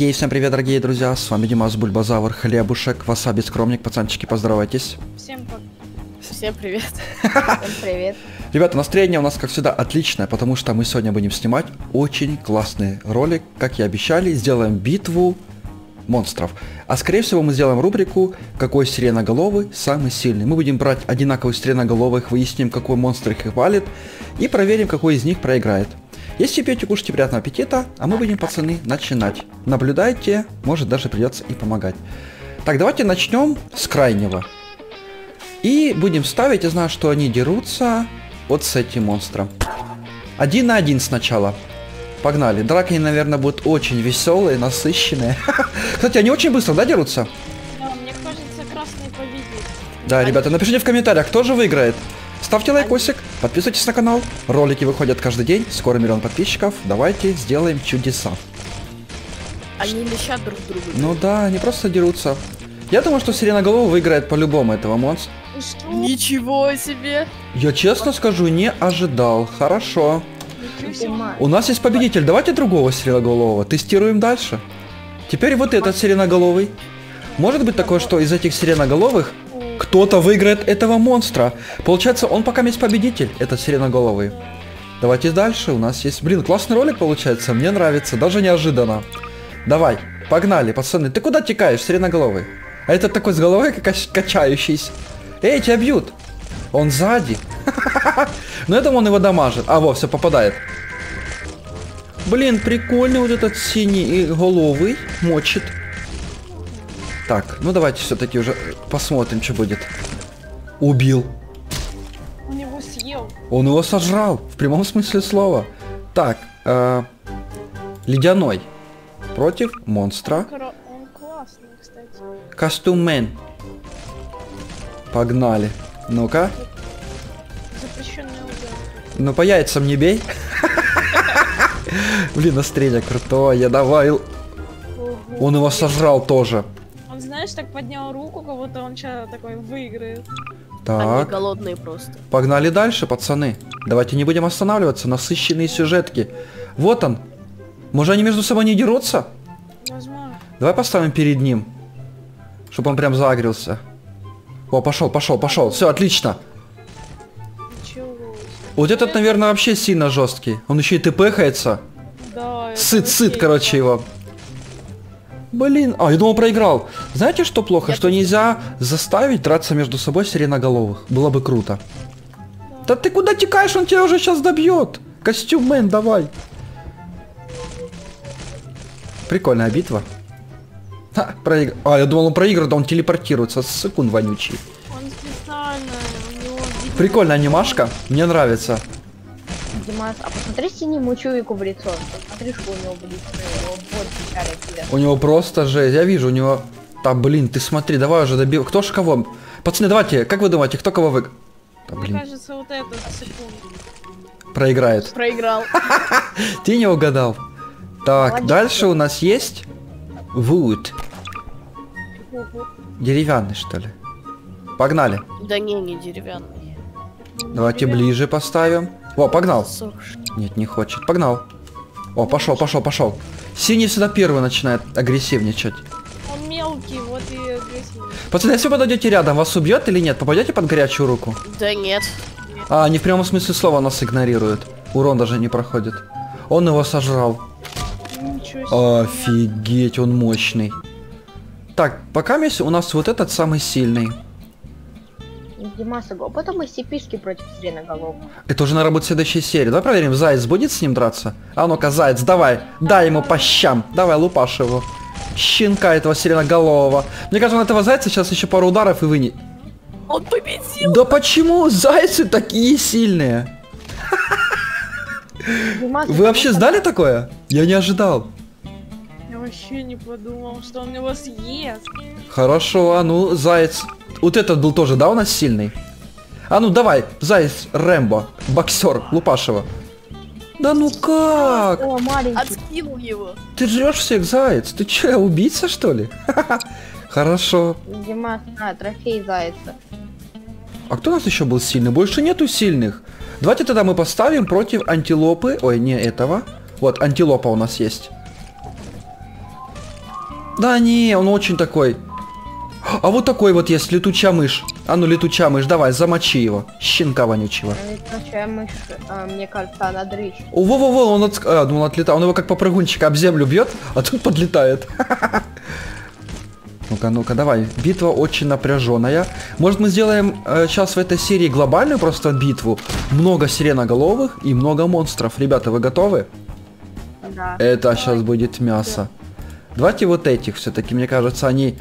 Ей, всем привет, дорогие друзья, с вами Димас, Бульбазавр, Хлебушек, Васаби, Скромник, пацанчики, поздоровайтесь. Всем привет. Всем привет. Ребята, настроение у нас, как всегда, отличное, потому что мы сегодня будем снимать очень классный ролик, как и обещали, сделаем битву монстров. А скорее всего мы сделаем рубрику «Какой сиреноголовый самый сильный?». Мы будем брать одинаковых сиреноголовых, выясним, какой монстр их валит, и проверим, какой из них проиграет. Если пьете, кушайте, приятного аппетита, а мы будем, пацаны, начинать. Наблюдайте, может даже придется и помогать. Так, давайте начнем с крайнего. И будем ставить, я знаю, что они дерутся вот с этим монстром. 1 на 1 сначала. Погнали. Драки, наверное, будут очень веселые, насыщенные. Кстати, они очень быстро, да, дерутся? Да, мне кажется, красный победит. Да, ребята, напишите в комментариях, кто же выиграет. Ставьте лайкосик, подписывайтесь на канал. Ролики выходят каждый день, скоро 1 000 000 подписчиков. Давайте сделаем чудеса. Они лещат друг друга. Ну да, они просто дерутся. Я думаю, что сиреноголовый выиграет по-любому этого монстра. Что? Ничего себе! Я честно скажу, не ожидал. Хорошо. Ничего себе. У нас есть победитель. Давайте другого сиреноголового. Тестируем дальше. Теперь вот этот сиреноголовый. Может быть такое, что из этих сиреноголовых кто-то выиграет этого монстра. Получается, он пока есть победитель, этот сиреноголовый. Давайте дальше. У нас есть... Блин, классный ролик получается. Мне нравится. Даже неожиданно. Давай, погнали, пацаны. Ты куда текаешь, сиреноголовый? А этот такой с головой качающийся. Эй, тебя бьют. Он сзади. Но я думаю, он его дамажит. А, во, все, попадает. Блин, прикольный вот этот синий головый. Мочит. Так, ну давайте все-таки уже посмотрим, что будет. Убил. Он его съел. Он его сожрал. В прямом смысле слова. Так, ледяной. Против монстра. Он классный, кстати. Костюммен. Погнали. Ну-ка. Запрещенный удар. Ну по яйцам не бей. Блин, настроение крутое, давай. Ого. Он его сожрал тоже. Он, знаешь, так поднял руку, как будто он сейчас такой выиграет. Они Так, голодные просто. погнали дальше, пацаны. Давайте не будем останавливаться, насыщенные сюжетки. Вот он. Может, они между собой не дерутся? Возможно. Давай поставим перед ним. Чтобы он прям загрелся. О, пошел, пошел, пошел. Все, отлично. Ничего. Вот этот, наверное, вообще сильно жесткий. Он еще и тпхается. Да. это Сыт, вообще короче, его. Блин, я думал, проиграл. Знаете, что плохо? Что нельзя заставить драться между собой сиреноголовых. Было бы круто. Да ты куда текаешь? Он тебя уже сейчас добьет. Костюммен, давай. Прикольная битва. Ха, я думал, он проиграет, а он телепортируется. Секунд вонючий. Он специально, у него... видно- Прикольная анимашка. Мне нравится. Димас, а посмотри синему чувику в лицо. Посмотри, что у него в лице. Вот печали тебя. У него просто жесть. Я вижу, у него... Да, блин, ты смотри, давай уже добил. Кто ж кого? Пацаны, давайте, как вы думаете, кто кого вы... Да, Мне блин, кажется, вот этот секунд. проиграет. Проиграл. Ты не угадал. Так, Молодец. дальше у нас есть... Wood. Ого. Деревянный, что ли? Погнали. Да не деревянный. Давайте ближе поставим. О, погнал. Сохший. Нет, не хочет. Погнал. О, пошел, пошел, пошел. Синий всегда первый начинает агрессивничать. Он мелкий, вот и агрессивный. Пацаны, если вы подойдете рядом, вас убьет или нет? Попадете под горячую руку? Да нет. А, они в прямом смысле слова нас игнорируют. Урон даже не проходит. Он его сожрал. Ничего себе. Офигеть, он мощный. Так, пока у нас вот этот самый сильный. Димас, а потом мы сипишки против сиреноголового. Это уже, наверное, будет в следующей серии. Давай проверим, Заяц будет с ним драться? А ну-ка, Заяц, давай. Дай ему по щам. Давай, лупашь его. Щенка этого сиреноголового. Мне кажется, он этого Зайца сейчас еще пару ударов и вынет. Он победил! Да почему зайцы такие сильные? Димас, Вы вообще знали такое? Я не ожидал. Я вообще не подумал, что он его съест. Хорошо, а ну, Заяц. Вот этот был тоже, да, у нас сильный? А ну, давай, Заяц, Рэмбо, боксер, лупашева. Да ну как? О, маленький. Отскинул его. Ты жрешь всех, Заяц? Ты че, убийца, что ли? Хорошо. Димас, трофей зайца. А кто у нас еще был сильный? Больше нету сильных. Давайте тогда мы поставим против антилопы. Ой, не этого. Вот, антилопа у нас есть. Да не, он очень такой. А вот такой вот есть летучая мышь. А ну, летучая мышь, давай, замочи его. Щенка вонючего. Летучая мышь, мне кажется, она дрыщ. О, во-во-во, он, он отлетает. Он его как попрыгунчика об землю бьет, а тут подлетает. Ну-ка, ну-ка, давай. Битва очень напряженная. Может, мы сделаем сейчас в этой серии глобальную просто битву? Много сиреноголовых и много монстров. Ребята, вы готовы? Да. Это сейчас будет мясо. Давайте вот этих все-таки, мне кажется, они...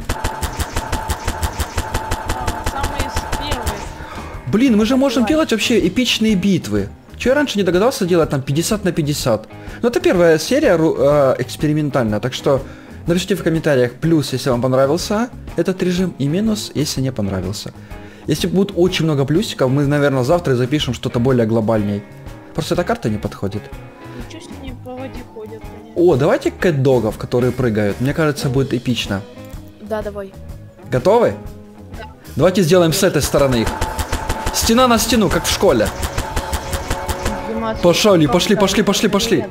Самые первые. Блин, мы же можем делать вообще эпичные битвы. Чего я раньше не догадался делать там 50 на 50? Ну, это первая серия экспериментальная, так что напишите в комментариях плюс, если вам понравился этот режим, и минус, если не понравился. Если будет очень много плюсиков, мы, наверное, завтра запишем что-то более глобальней. Просто эта карта не подходит. Ничего с ним по воде ходят. Они. О, давайте кэт-догов, которые прыгают. Мне кажется, будет эпично. Да, давай. Готовы? Давайте сделаем с этой стороны их. Стена на стену, как в школе. Пошли, пошли, пошли, пошли, пошли.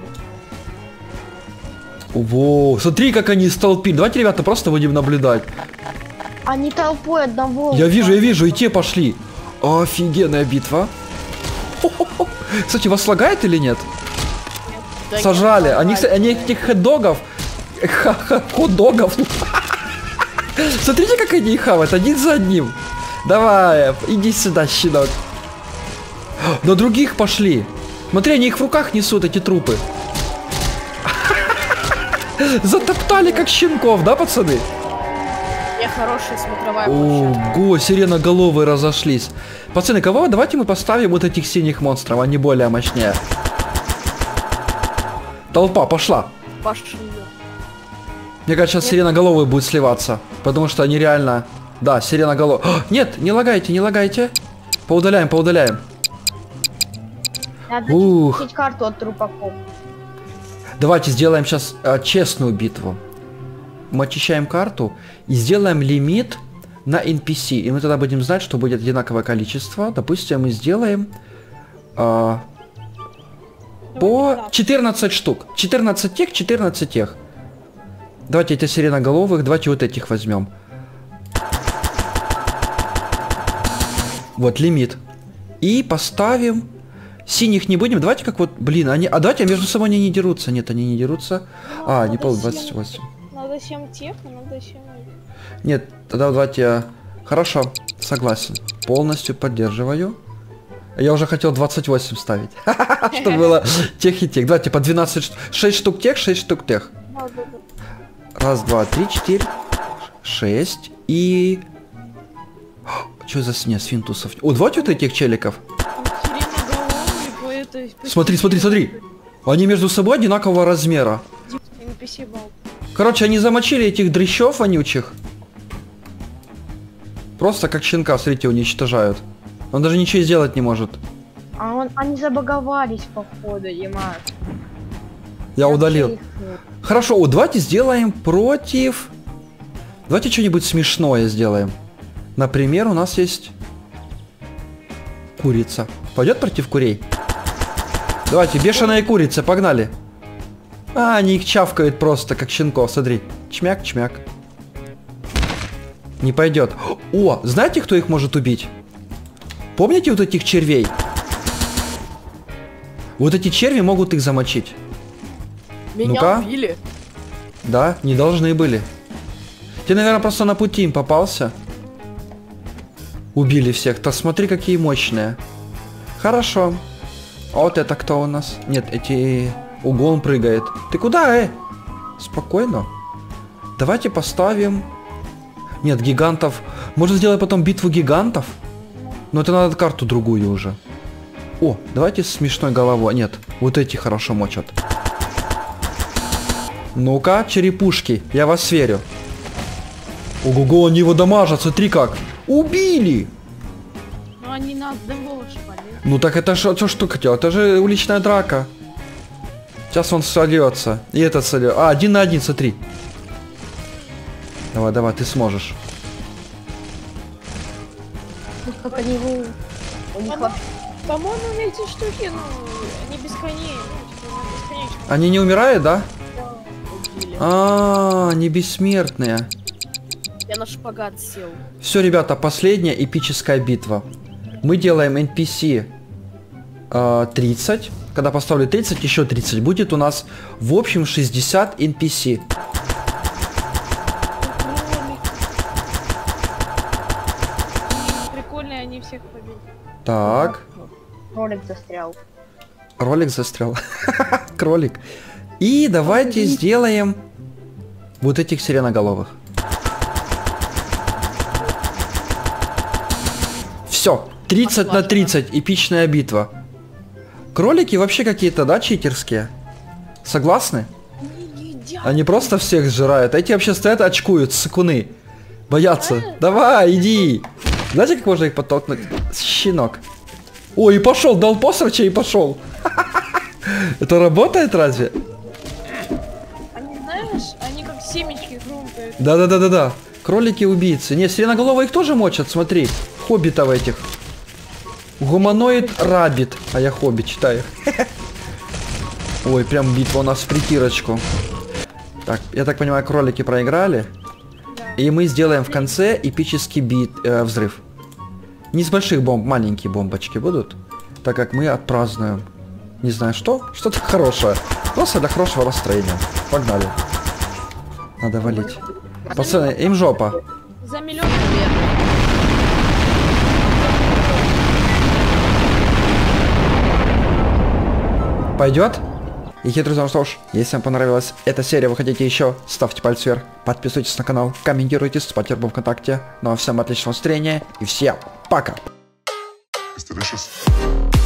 Во, смотри, как они столпили. Давайте, ребята, просто будем наблюдать. Они толпой одного. Я вижу, и те пошли. Офигенная битва. Хо-хо-хо. Кстати, вас лагает или нет? Да Сажали. Они этих хот-догов. Хот-догов. Смотрите, как они их хавают, один за одним. Давай, иди сюда, щенок. На других пошли. Смотри, они их в руках несут, эти трупы. Затоптали, как щенков, да, пацаны? Я хорошая смотровая площадка. Ого, сиреноголовые разошлись. Пацаны, кого? Давайте мы поставим вот этих синих монстров, они более мощнее. Толпа, пошла. Пошли. Мне кажется, сейчас сиреноголовые будут сливаться. Потому что они реально... Да, сиреноголовые. Нет, не лагайте, не лагайте. Поудаляем, поудаляем. Надо Ух. чистить карту от трупаков. Давайте сделаем сейчас честную битву. Мы очищаем карту и сделаем лимит на NPC. И мы тогда будем знать, что будет одинаковое количество. Допустим, мы сделаем по 14 штук. 14 тех, 14 тех. Давайте эти сиреноголовых, давайте вот этих возьмем. Вот лимит. И поставим... Синих не будем. Давайте как вот... Блин, они... А давайте между собой они не дерутся. Нет, они не дерутся. А, не пол 28. Надо 7 тех, и надо 7... Нет, тогда давайте... Хорошо, согласен. Полностью поддерживаю. Я уже хотел 28 ставить. Чтобы было тех и тех. Давайте по 12... 6 штук тех, 6 штук тех. Раз, два, три, 4, 6 и... Что за свинтусов? О, давайте вот этих челиков. Смотри, смотри, смотри. Они между собой одинакового размера. Короче, они замочили этих дрыщев вонючих. Просто как щенка, смотрите, уничтожают. Он даже ничего сделать не может. Они забаговались, походу, Дима. Я удалил. Хорошо, вот давайте сделаем против... Давайте что-нибудь смешное сделаем. Например, у нас есть... Курица. Пойдет против курей? Давайте, бешеная курица, погнали. А, они их чавкают просто, как щенков, смотри. Чмяк, чмяк. Не пойдет. О, знаете, кто их может убить? Помните вот этих червей? Вот эти черви могут их замочить. Меня убили. Да, не должны были. Ты, наверное, просто на пути им попался. Убили всех. Да смотри, какие мощные. Хорошо. Вот это кто у нас? Нет, эти... Угон прыгает. Ты куда, Спокойно. Давайте поставим... Нет, гигантов. Можно сделать потом битву гигантов. Но это надо карту другую уже. О, давайте с смешной головой. Нет, вот эти хорошо мочат. Ну-ка, черепушки. Я вас верю. Ого-го, они его дамажат. Смотри как. Убили! Ну они нас демолишь. Ну так это что хотел? Это же уличная драка. Сейчас он сольется. И этот сольется. А, 1 на 1, смотри. Давай, давай, ты сможешь. Как они его... По-моему, эти штуки, ну, они бесконечные. Они не умирают, да? Убили. А, не бессмертные. Я на шпагат сел. Все, ребята, последняя эпическая битва. Мы делаем NPC 30. Когда поставлю 30, еще 30. Будет у нас в общем 60 NPC. Прикольные, они всех победили. Так. Ролик застрял. Ролик застрял. Кролик. И давайте сделаем вот этих сиреноголовых. Все. 30 на 30. Эпичная битва. Кролики вообще какие-то, да, читерские? Согласны? Они просто всех сжирают. Эти вообще стоят, очкуют, сыкуны. Боятся. Давай, иди. Знаете, как можно их подтолкнуть? Щенок. Ой, и пошел, дал посрача и пошел. Это работает разве? Они, знаешь, они как семечки хрумкают. Да. Кролики-убийцы. Не, сиреноголовые их тоже мочат, смотри. Хоббитов этих. Гуманоид рабит. А я хоббит читаю. Ой, прям битва у нас в притирочку. Так, я так понимаю, кролики проиграли. И мы сделаем в конце эпический взрыв. Не с больших бомб, маленькие бомбочки будут. Так как мы отпразднуем. Не знаю что. Что-то хорошее. Просто для хорошего настроения. Погнали. Надо валить. Пацаны, им жопа. За миллион. Пойдет? И друзья, ну что ж, если вам понравилась эта серия, вы хотите еще, ставьте палец вверх, подписывайтесь на канал, комментируйте, вступайте в ВКонтакте. Ну а всем отличного настроения и всем пока! It's delicious.